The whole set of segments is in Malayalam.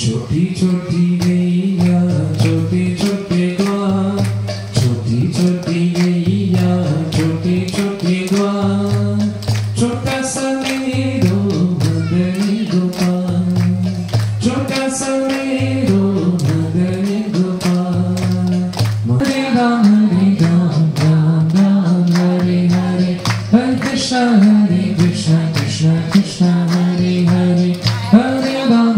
छोटी छोटी गैया छोटे छोटे द्वार, छोटी छोटी गैया छोटे छोटे द्वार, छोटा सा मेरो मदनी गोपाल, छोटा सा मेरो मदनी गोपाल। हरे राम राम राम हरे हरे, हरे कृष्णा कृष्णा कृष्णा हरे हरे, हरे राम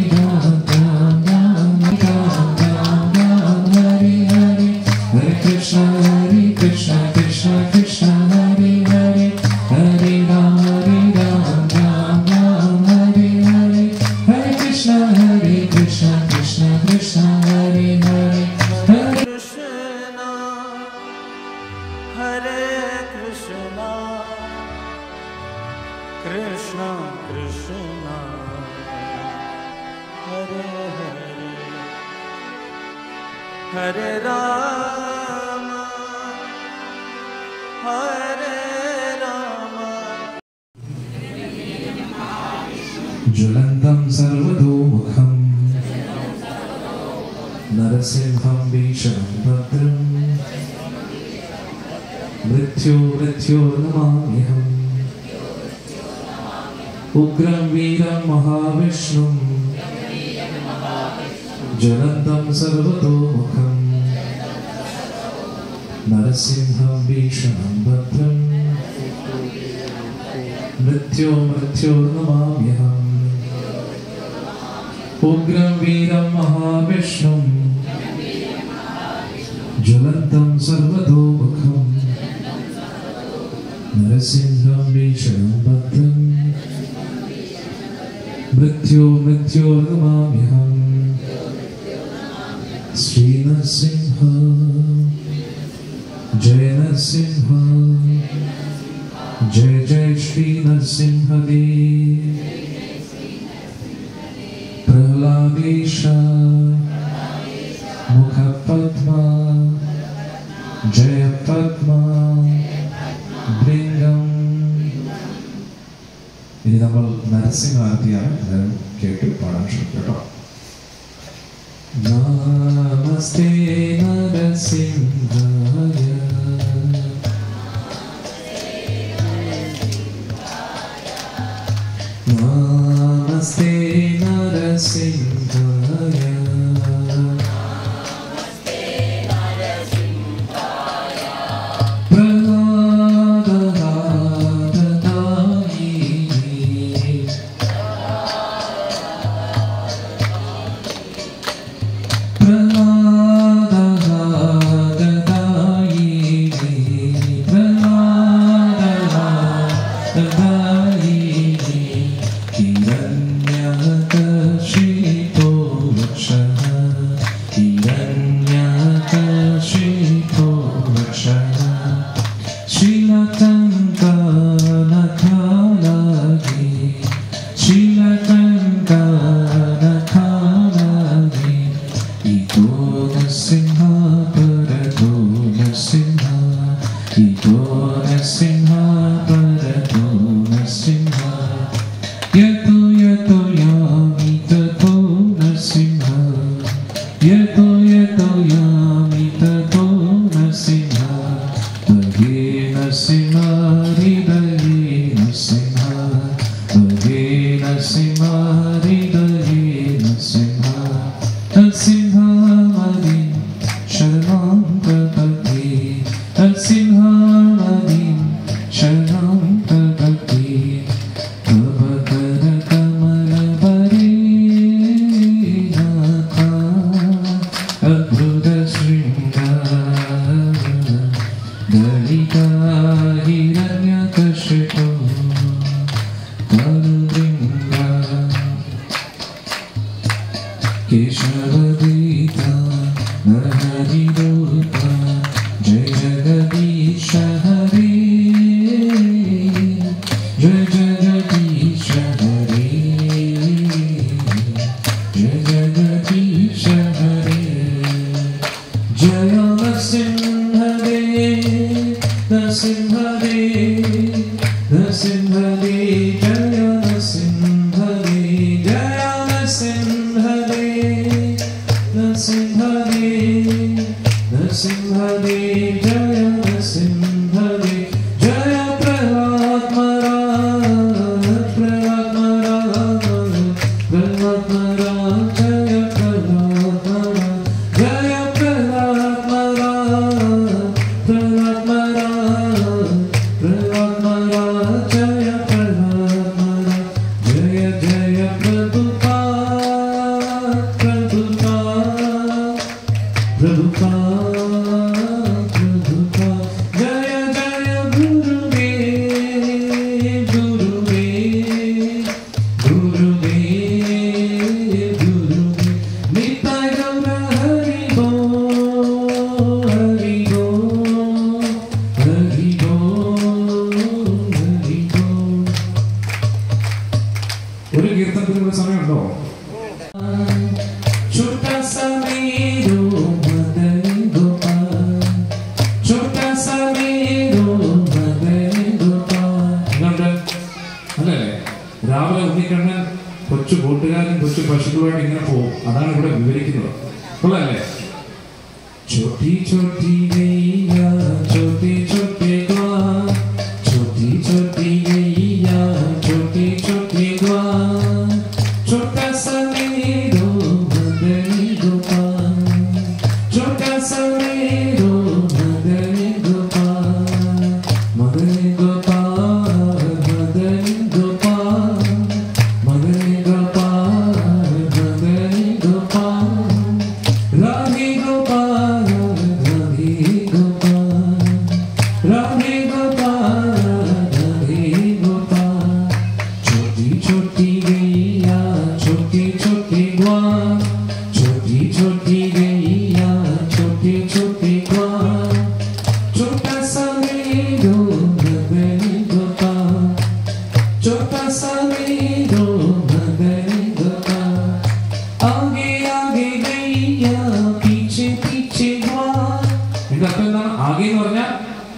कृष्णा कृष्णा कृष्णा हरे हरे, हरे राम राम राम हरे हरे, हरे कृष्णा कृष्णा कृष्णा हरे हरे, हरे कृष्णा हरे कृष्णा कृष्णा कृष्णा हरे हरे, हरे राम हरे राम। ज्वलन्तं सर्वतोमुखं नरसिंहं भीषणं भद्रं, मृत्योर्नमाम्यहम्, उग्रं वीरं महाविष्णुं, ज्वलन्तं सर्वतोमुखं नरसिंहं भीषणं भद्रं, मृत्योर्नमाम्यहम्, उग्रं वीरं महाविष्णुं, ज्वलन्तं सर्वतोमुखं नरसिंहं भीषणं भद्रं, मृत्योर्नमाम्यहम्। श्री नरसिंह जय नरसिंह, जय जय श्री नरसिंह देव। प्रह्लादेश मुख पद्मा, जय पद्मा भृंगम। ഇനി നമ്മൾ നരസിംഹ ആരതിയാണ് കേട്ട് പാടാൻ ശ്രമിക്കട്ടോ. നമസ്തേ നരസിംഹായ, നമസ്തേ നരസിംഹായ, Narasimha छोटा सा मेरो मदन गोपाल, छोटा सा मेरो मदन गोपाल. അല്ലേ രാവിലെ ഉണ്ണിക്കണ്ണൻ കൊച്ചു കൂട്ടുകാരൻ കൊച്ചു പശുക്കളുമായിട്ട് ഇങ്ങനെ പോകും. അതാണ് ഇവിടെ വിവരിക്കുന്നത്. കൊള്ളാല്ലേ? छोटी छोटी गैया छोटे छोटे ग्वाल, छोटी छोटी गैया छोटे छोटे ग्वाल, छोटा सा मेरो मदन गोपाल, छोटा सा मेरो मदन गोपाल, मदन गोपाल मदन गोपाल, मदन गोपाल मदन गोपाल, राधे गोपाल राधे गोपाल, राधे गोपाल राधे गोपाल. छोटी छोटी गैया छोटी छोटी ग्वाल, छोटी छोटी गैया छोटी छोटी ग्वाल, छोटा सा मेरो मदन गोपाल, छोटा सा मेरो मदन गोपाल. आगे आगे गैया पीछे पीछे ग्वाल. ഇതിന്റെ അർത്ഥം എന്താണ്? ആകെ എന്ന് പറഞ്ഞാൽ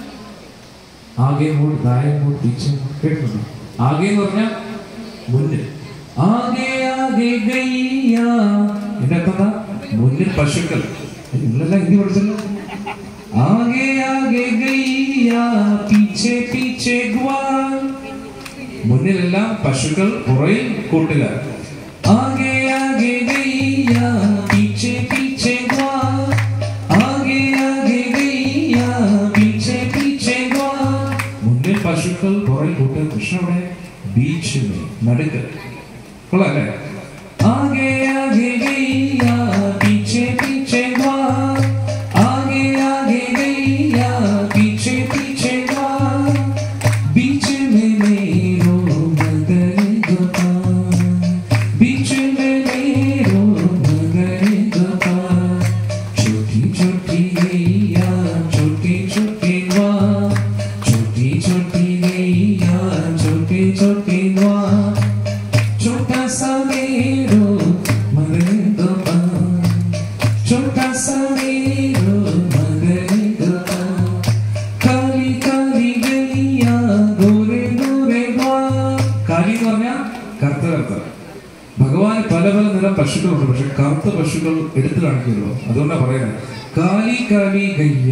ആകെ മൂട് ദായം മൂട് പീछे കേൾക്കുന്നു. ആകെ എന്ന് പറഞ്ഞാൽ മുന്നിൽ. ആകെ ആകെ ഗയ്യ. ഇതിന്റെ അർത്ഥം എന്താ? മുന്നിൽ പശുക്കൾ. നിങ്ങളെല്ലാം ഹിന്ദി പഠിച്ചല്ലോ. ആകെ ആകെ ഗയ്യ പീछे പീछे ഗ്വാൽ. മുന്നിലെല്ലാം പശുക്കൾ, പുറകിൽ കൂട്ടുകാർ. ആകെ ആകെ ഗയ്യ പീछे പീछे ഗ്വാൽ, ആകെ ആകെ ഗയ്യ പീछे പീछे ഗ്വാൽ. മുന്നിൽ പശുക്കൾ, പുറകിൽ കൂട്ടുകാർ. കൃഷ്ണ അവിടെ ബീച്ച് നടുക്ക്. കൊള്ളാല്ലേ? ആകെ ആകെ ഗയ്യ പീछे പീछे ഗ്വാൽ, ആകെ ആകെ ഗയ്യ പീछे പീछे ഗ്വാൽ, बीच में मेरो मदन गोपाल, बीच में मेरो मदन गोपाल. छोटी छोटी गैया छोटी छोटी ग्वाल, छोटी छोटी गैया छोटी छोटी ग्वाल, छोटा सा मेरो मदन गोपाल, छोटा सा मेरो मदन गोपाल. काली काली गैया गोरे गोरे ग्वाल. കാലി എന്ന് പറഞ്ഞാൽ കറുത്ത കറുത്ത. ഭഗവാന് പല പല നിറം പശുക്കളുണ്ട്, പക്ഷെ കറുത്ത പശുക്കൾ എടുത്തു കാണിക്കുമല്ലോ, അതുകൊണ്ടാണ് പറയുന്നത് കാലി കാലി ഗയ്യ.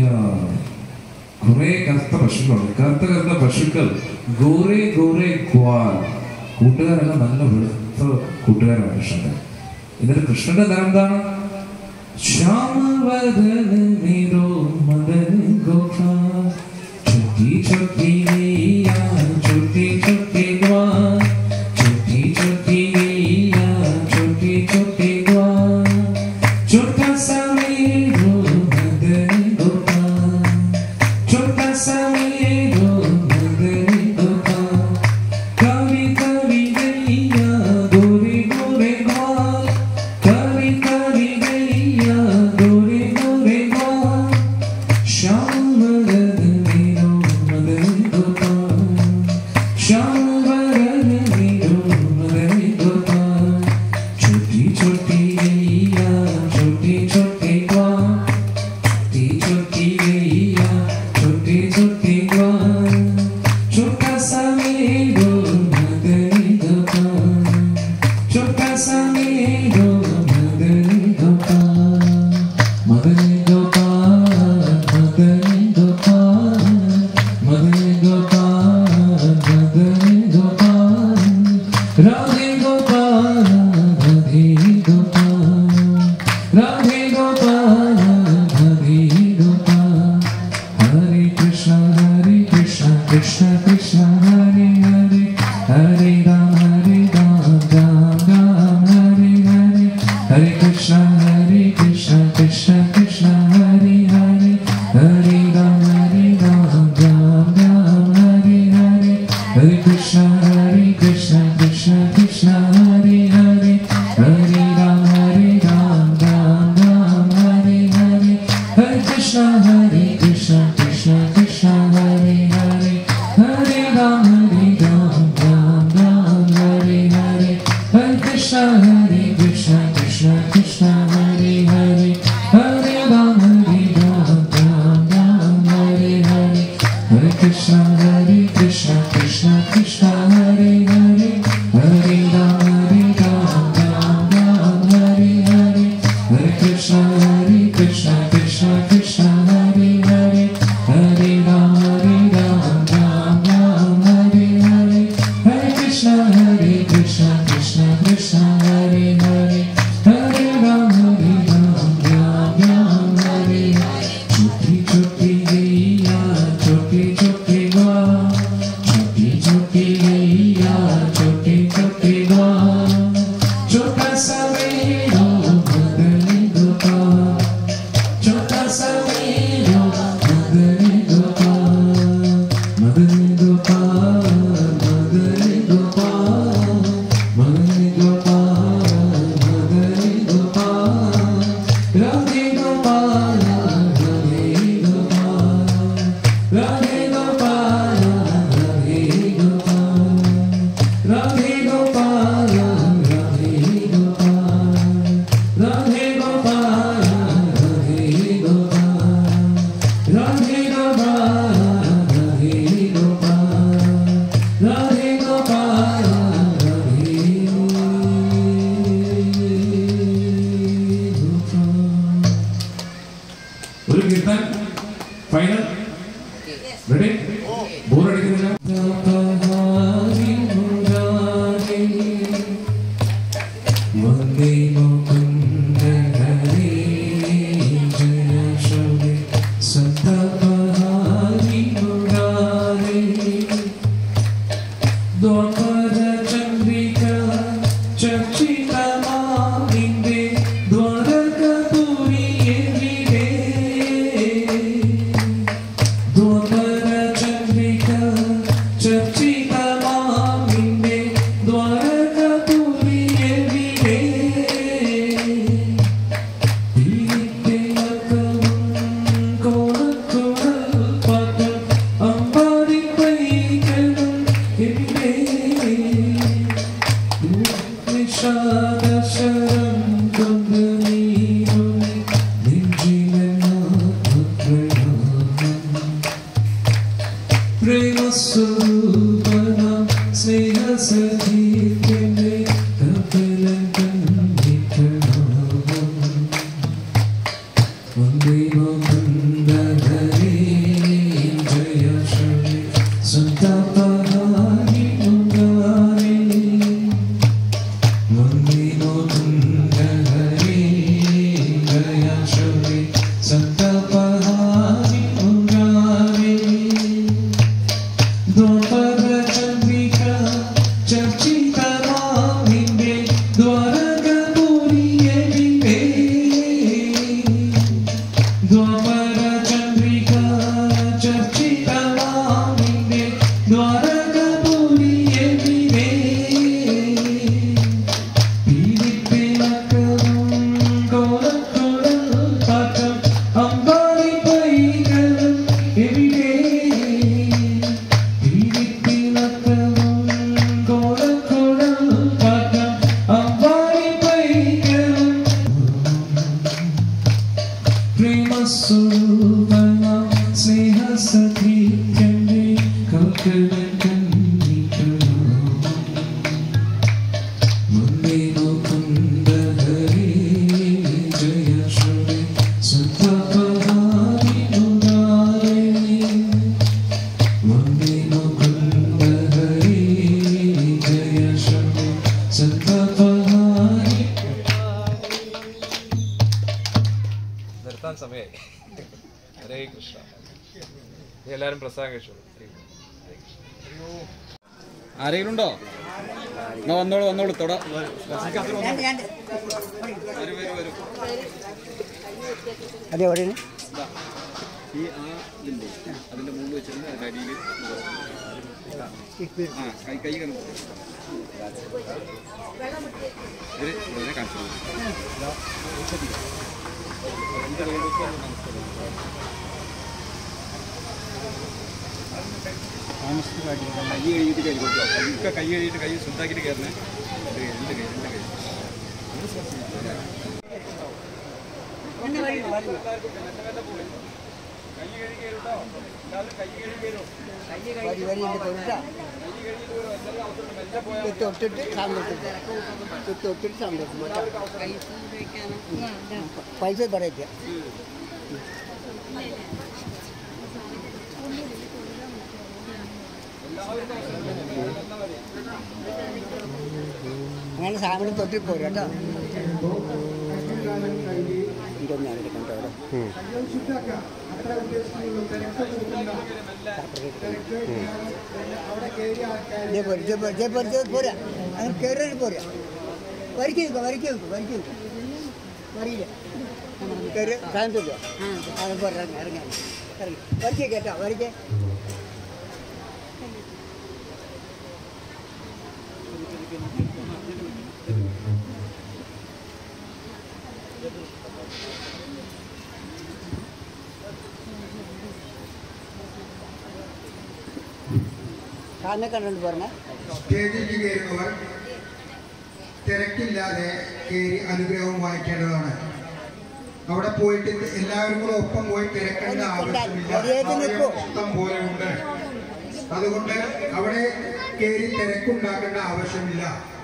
കുറെ കറുത്ത പശുക്കളുണ്ട്, കറുത്ത കറുത്ത പശുക്കൾ. ഗോറെ ഗോറെ ഗ്വാൽ. കൂട്ടുകാരെല്ലാം നല്ല വെളുത്ത കൂട്ടുകാരാണ് കൃഷ്ണന്റെ. എന്നിട്ട് കൃഷ്ണന്റെ നിറം എന്താണ്? ശ്യാമവദന मेरो मदन गोपाल, छोटी छोटी गैया छोटी छोटी ग्वाल, छोटी छोटी गैया छोटी छोटी ग्वाल, छोटा सा मेरो मदन गोपाल, छोटा सा मेरो मदन गोपाल. काली काली गैया गोरे गोरे ग्वाल, काली काली गैया गोरे गोरे ग्वाल, श्याम वदन मेरो मदन गोपाल, श्याम वदन मेरो मदन गोपाल. छोटी छोटी गैया छोटी छोटी ग्वाल, छोटी छोटी गैया छोटी छोटी ग्वाल, छोटा सा मेरो मदन गोपाल, छोटा सा मेरो मदन गोपाल. मदन गोपाल मदन गोपाल, मदन गोपाल मदन गोपाल, राधे गोपाल राधे गोपाल, राधे गोपाल राधे गोपाल. हरे कृष्ण कृष्ण कृष्ण हरे हरे, हरे राम राम राम हरे हरे, हरे कृष्ण कृष्ण कृष्ण हरे हरे, हरे राम राम राम हरे हरे, हरे कृष्ण कृष्ण कृष्ण हरे हरे, हरे राम राम राम हरे हरे, हरे कृष्ण कृष्ण कृष्ण हरे हरे, हरे राम राम राम हरे हरे, हरे Krishna Krishna Krishna Hare Hare Hare Ram Hare Hare Hare Krishna Krishna Krishna Hare Hare Hare Ram Hare Hare Hare Krishna Krishna Krishna Hare Hare Hare Ram Hare Hare Hare Krishna Krishna Krishna Hare Hare Hare Ram Hare Choti choti gaiya choti choti gwa choti choti gaiya choti choti gwa chota sa vero madani gopal chota sa vero madani gopal madani gopal madani gopal madani gopal madani gopal radhe gopal radhe gopal radhe gopal radhe gopal radhe gopal radhe gopal radhe gopal radhe gopal radhe gopal radhe gopal radhe gopal ഒരു കീർത്തൻ ഫൈനൽ റെഡി ബോറടിക്കുന്നില്ല വന്ദേ മുകുന്ദ ഹരേ ജയ ശോഭേ സന്തപഹാരി മുരാരേ ദ്വാപര ചന്ദ്രിക ചർച്ചിതമാവിന്റെ ദ്വാരകപുരിയെവിടെ ദ്വാപര ചന്ദ്രിക ചർച്ചിതമാവിന്റെ ദ്വാരകപുരിയെവിടെ ദീപ്തിലകവും കോണക്കുഴൽ പാട്ടും അമ്പാടി പൈകളും എവിടെ നിഷാദശരം കൊണ്ട് നീരുളി നെഞ്ചിലെന്നാത്മപ്രണാമം പ്രേമസ്വരൂപനാം സ്നേഹസഖീത്യന്റെ കപിലൻ കണ്ണിപ്രണാമം വന്ദേ മുകുന്ദ ഹരേ ജയ ശോഭേ സന്തപഹാരി മുരാരേ വന്ദേ മുകുന്ദ ഹരേ ജയ ശോഭേ സന്തപഹാരി മുരാരേ ദ്വാപര ചന്ദ്രിക ചർച്ചിതമാവിന്റെ ദ്വാരകപുരിയെവിടെ ദ്വാപര ചന്ദ്രിക ചർച്ചിതമാവിന്റെ ദ്വാരകപുരിയെവിടെ പീലിപ്പിളക്കവും കോലക്കുഴൽ പാട്ടും അമ്പാടി പൈകളും എവിടെ പീലിപ്പിളക്കവും കോലക്കുഴൽ പാട്ടും അമ്പാടി പൈകളും പ്രേമസ്വരൂപനാം സ്നേഹസഖീത്യന്റെ കപിലൻ കണ്ണിപ്രണാമം വന്ദേ മുകുന്ദ ഹരേ ജയ ശോഭേ സന്തപഹാരി മുരാരേ വന്ദേ മുകുന്ദ ഹരേ ജയ ശോഭേ സന്തപഹാരി നിർത്താൻ സമയമായി. ഹരേ കൃഷ്ണ. ഇനി എല്ലാവരും പ്രസാദം കഴിച്ചോളൂ. ആരെങ്കിലും ഉണ്ടോ? എന്നാ വന്നോളൂ തൊട. അതെ എവിടെയാണ് ഈ ഇതില്ലേ അതിന്റെ മുകളിൽ വെച്ചിട്ടുണ്ട്. അതിന്റെ അടിയിൽ കൈ കണ്ടു കാണിച്ചു. കൈ കഴുകിയിട്ട് കൈ കൊടുക്കുക. കൈ കഴുകിയിട്ട് കൈ സ്വന്തമാക്കിയിട്ട് കയറണേ. എൻ്റെ കൈ അങ്ങനെ വഴി തൊട്ടിട്ട് സന്തോഷം തൊട്ടിട്ട് സന്തോഷം പൈസ പറയച്ച അങ്ങനെ സാധനം തൊട്ടിൽ പോരും കേട്ടോ പോരാ അങ്ങനെ കയറി പോരാ വരയ്ക്ക് വെക്കും വരിയില്ല കയറി സാധനത്തില്ല അത് പോരാ ഇറങ്ങി വരയ്ക്ക് കേട്ടോ വരയ്ക്ക് സാറിനെ കണ്ടുകൊണ്ട് പറഞ്ഞേ സ്റ്റേജിലേക്ക് കയറുന്നവർ തിരക്കില്ലാതെ കയറി അനുഗ്രഹം വാങ്ങിക്കേണ്ടതാണ്. അവിടെ പോയിട്ട് എല്ലാവരും കൂടെ ഒപ്പം പോയി തിരക്കേണ്ട ആവശ്യമില്ല, ഇഷ്ടം പോലെ ഉണ്ട്. അതുകൊണ്ട് അവിടെ കയറി തിരക്കുണ്ടാക്കേണ്ട ആവശ്യമില്ല.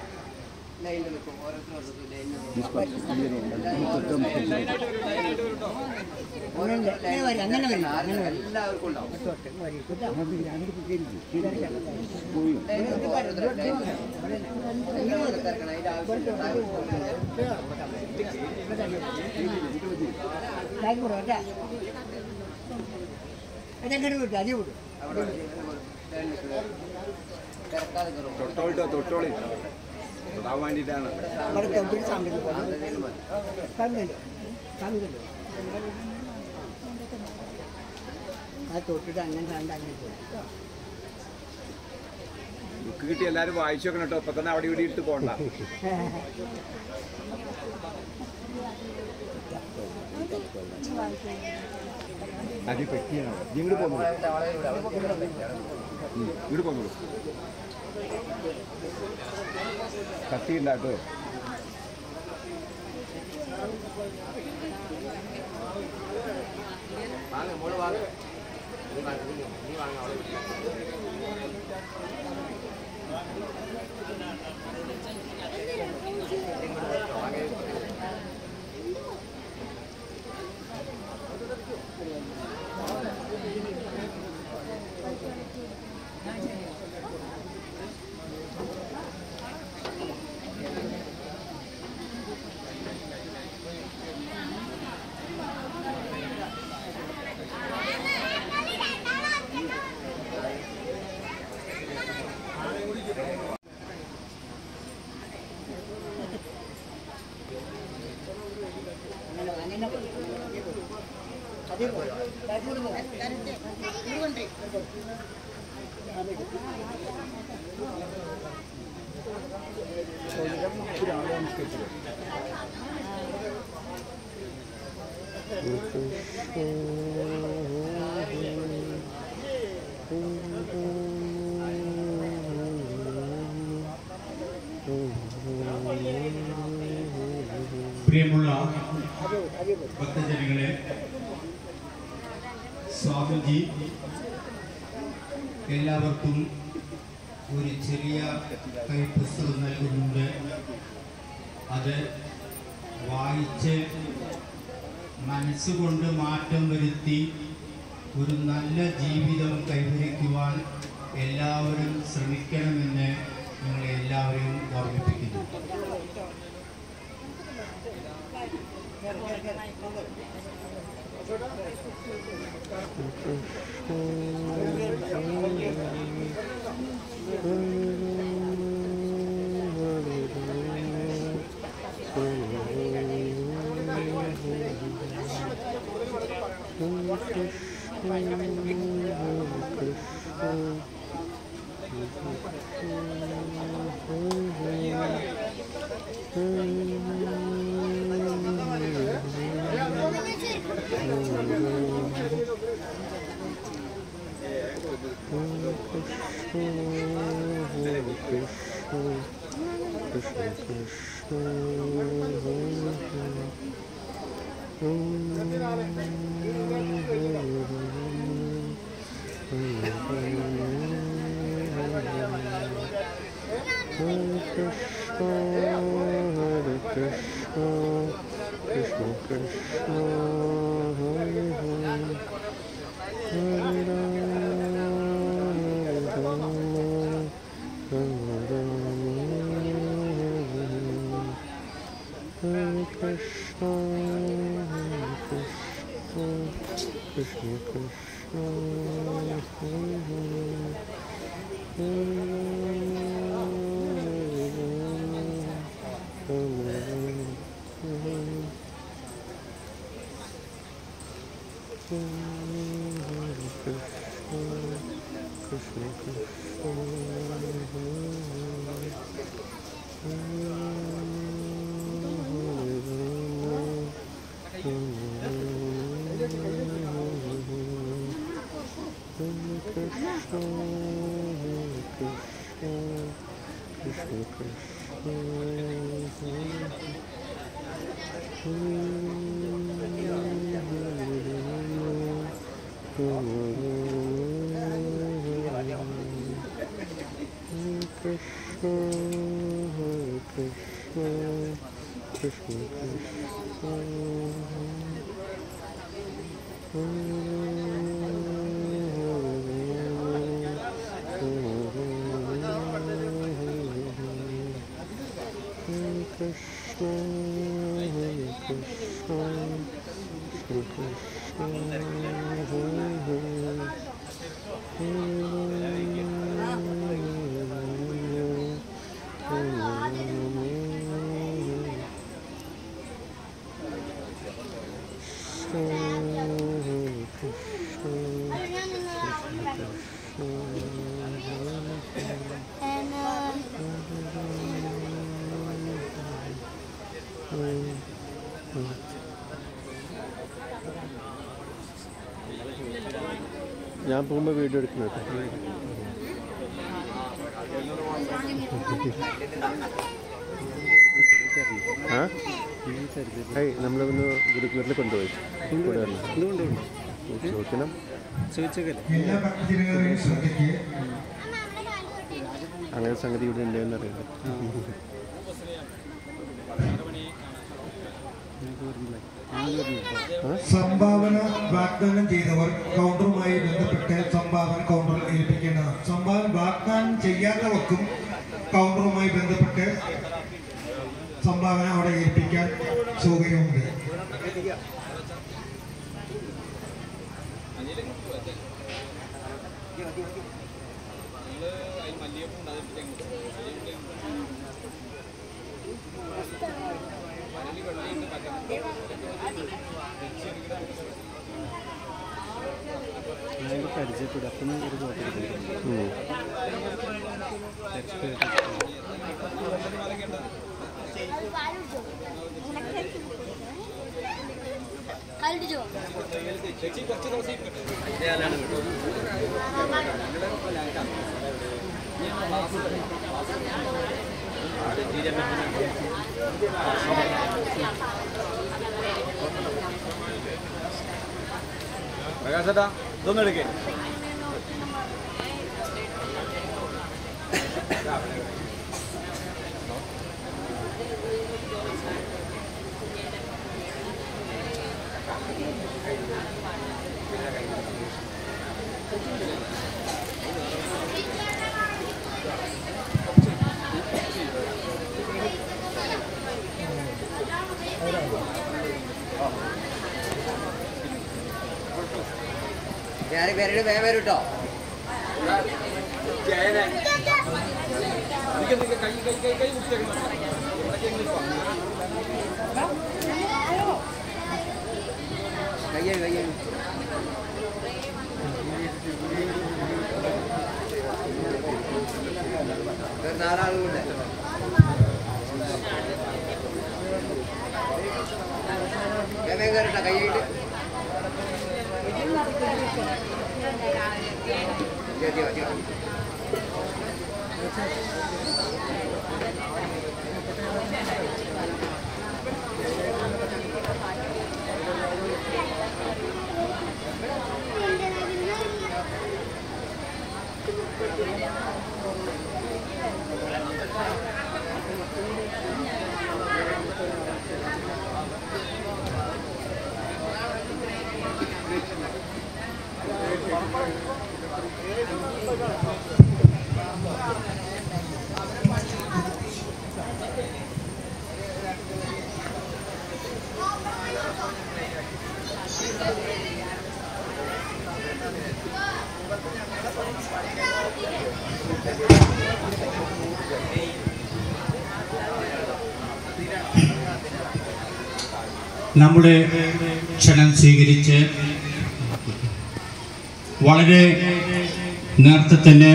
തൊട്ടോളി തൊടാൻ വേണ്ടിയിട്ടാണ് ആ തൊട്ടിട്ട് അങ്ങനെ കണ്ട് അങ്ങനെ ബുക്ക് കിട്ടി എല്ലാവരും വായിച്ചു വെക്കണം കേട്ടോ. ഇപ്പൊ തന്നെ അവിടെ ഇവിടെ ഇട്ട് പോകണ്ട. അത് പറ്റിയാണോ ഇങ്ങോട്ട് പോകുന്നു ഇങ്ങോട്ട് പോന്നോളൂ. കത്തി ഉണ്ടാട്ടോ. പ്രിയമുള്ള ഭക്തജനങ്ങളെ, സ്വാമിജി എല്ലാവർക്കും ഒരു ചെറിയ കൈപ്പുസ്തകം നൽകുന്നുണ്ട്. അത് വായിച്ച് മനസ്സുകൊണ്ട് മാറ്റം വരുത്തി ഒരു നല്ല ജീവിതം കൈവരിക്കുവാൻ എല്ലാവരും ശ്രമിക്കണമെന്ന് നിങ്ങളെ എല്ലാവരെയും ഓർമ്മിപ്പിക്കുന്നു. Krishna ഞാൻ പോകുമ്പോൾ വീഡിയോ എടുക്കണം ആ നമ്മളൊന്ന് ഗുരുക്കുലത്തിൽ കൊണ്ടുപോയി ചോദിക്കണം എല്ലാ ഭക്തജനങ്ങളുടെയും ശ്രദ്ധയ്ക്ക് അങ്ങനെ സംഗതി ഇവിടെ ഉണ്ടെന്ന് അറിയില്ല. സംഭാവന വാഗ്ദാനം ചെയ്തവർ കൗണ്ടറുമായി ബന്ധപ്പെട്ട് സംഭാവന കൗണ്ടറിൽ ഏൽപ്പിക്കേണ്ടതാണ്. സംഭാവന വാഗ്ദാനം ചെയ്യാത്തവർക്കും കൗണ്ടറുമായി ബന്ധപ്പെട്ട് സംഭാവന അവിടെ ഏൽപ്പിക്കാൻ സൗകര്യമുണ്ട്. പരിചയപ്പെടും അപ്പം ഒരു പ്രകാശേട്ടാ ഇതൊന്നും എടുക്കേ പേരുടെ വേറെ കേട്ടോ കയ്യ കയ്യ നാലാളുണ്ട് കേട്ടോ കൈയിട്ട് നമ്മുടെ ക്ഷണം സ്വീകരിച്ച് വളരെ നേരത്തെ തന്നെ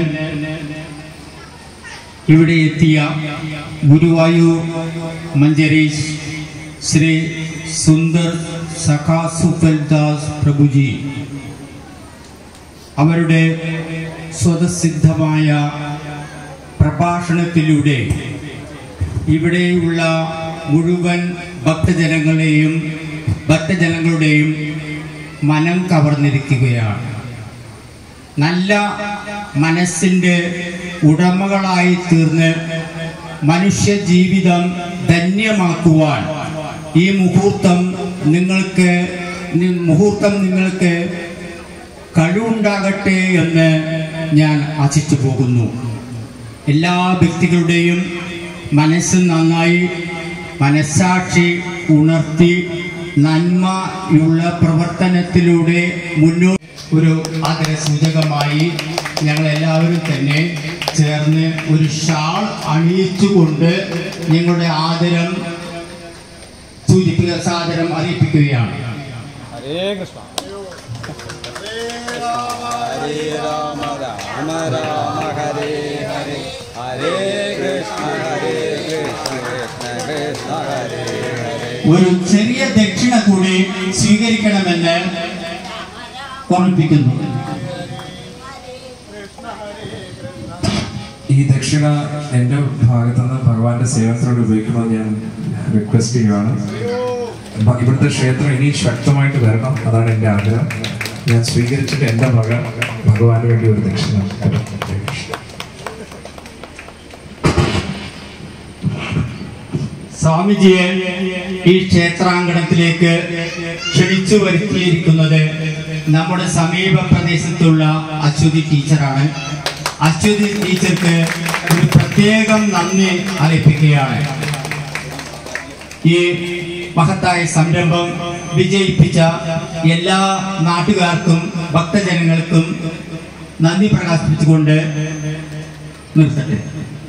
ഇവിടെ എത്തിയ ഗുരുവായൂർ മഞ്ചരീഷ് ശ്രീ സുന്ദർ സഖാ സുഫൽദാസ് പ്രഭുജി അവരുടെ സ്വതസിദ്ധമായ പ്രഭാഷണത്തിലൂടെ ഇവിടെയുള്ള മുഴുവൻ ഭക്തജനങ്ങളുടെയും മനം കവർന്നിരിക്കുകയാണ്. നല്ല മനസ്സിൻ്റെ ഉടമകളായി തീർന്ന് മനുഷ്യ ജീവിതം ധന്യമാക്കുവാൻ ഈ മുഹൂർത്തം നിങ്ങൾക്ക് കഴിവുണ്ടാകട്ടെ എന്ന് ഞാൻ ആശിച്ചു പോകുന്നു. എല്ലാ വ്യക്തികളുടെയും മനസ്സ് നന്നായി മനസ്സാക്ഷി ഉണർത്തി നന്മയുള്ള പ്രവർത്തനത്തിലൂടെ മുന്നോട്ട് ഒരു ആദരസൂചകമായി ഞങ്ങളെല്ലാവരും തന്നെ ചേർന്ന് ഒരു ഷാൾ അണിയിച്ചുകൊണ്ട് ഞങ്ങളുടെ ആദരം സാദരം അറിയിപ്പിക്കുകയാണ്. ഹരേ കൃഷ്ണ ഹരേ രാമ രാമ രാമ ഹരേ ഹരേ ഹരേ കൃഷ്ണ കൃഷ്ണ കൃഷ്ണ ഹരേ ഹരേ. ഒരു ചെറിയ ദക്ഷിണ കൂടി സ്വീകരിക്കണമെന്ന് ഓർമ്മിപ്പിക്കുന്നു. ഈ ദക്ഷിണ എൻ്റെ ഭാഗത്തുനിന്ന് ഭഗവാന്റെ സേവനത്തിനോട് ഉപയോഗിക്കണമെന്ന് ഞാൻ റിക്വസ്റ്റ് ചെയ്യുകയാണ്. ഇവിടുത്തെ ക്ഷേത്രം ഇനി ശക്തമായിട്ട് വരണം, അതാണ് എൻ്റെ ആഗ്രഹം. ഞാൻ സ്വീകരിച്ചിട്ട് എൻ്റെ ഭഗവാന് വേണ്ടി ഒരു ദക്ഷിണ. സ്വാമിജിയെ ഈ ക്ഷേത്രാങ്കണത്തിലേക്ക് ക്ഷണിച്ചു വരുത്തിയിരിക്കുന്നത് നമ്മുടെ സമീപ പ്രദേശത്തുള്ള അശ്വതി ടീച്ചറാണ്. അശ്വതി ടീച്ചർക്ക് ഒരു പ്രത്യേകം നന്ദി അറിയിക്കുകയാണ്. ഈ മഹത്തായ സംരംഭം വിജയിപ്പിച്ച എല്ലാ നാട്ടുകാർക്കും ഭക്തജനങ്ങൾക്കും നന്ദി പ്രകാശിപ്പിച്ചുകൊണ്ട് നിർത്തട്ടെ.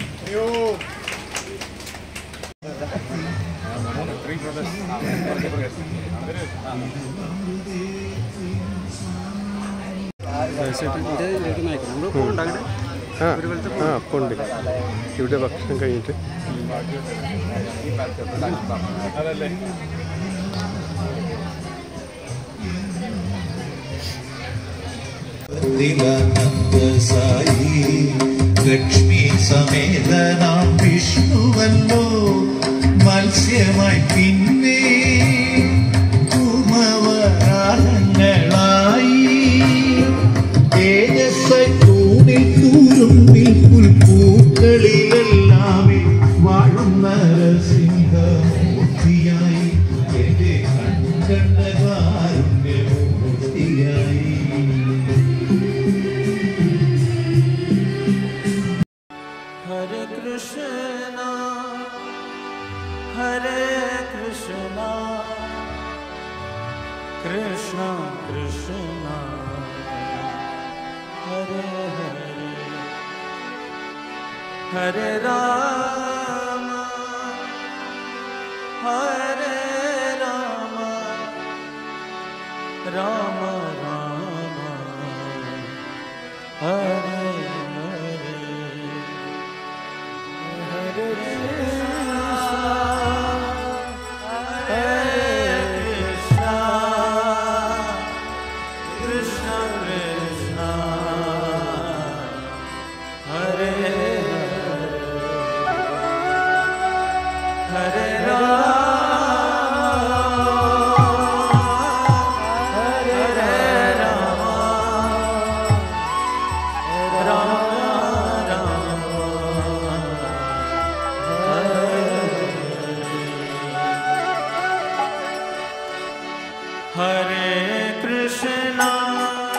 അപ്പം ഉണ്ട് ഇവിടെ ഭക്ഷണം കഴിഞ്ഞിട്ട് ലക്ഷ്മി സമേതനാം വിഷ്ണുവല്ലോ മത്സ്യമായി പിന്നെ കൂമവരാളങ്ങളായി തേജസ്സായി തൂണിൽ തൂരുമ്പിൽ പുൽപ്പൂക്കളിലെല്ലാമേ വാഴുന്ന നരസിംഹമൂർത്തിയായി എന്റെ കൺകണ്ടകാരുണ്യമൂർത്തിയായി. Hare Krishna, Hare Krishna, Krishna Krishna, Hare Hare, Hare Rama, Hare Rama, Rama Rama, Hare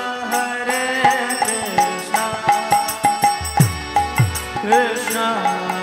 Krishna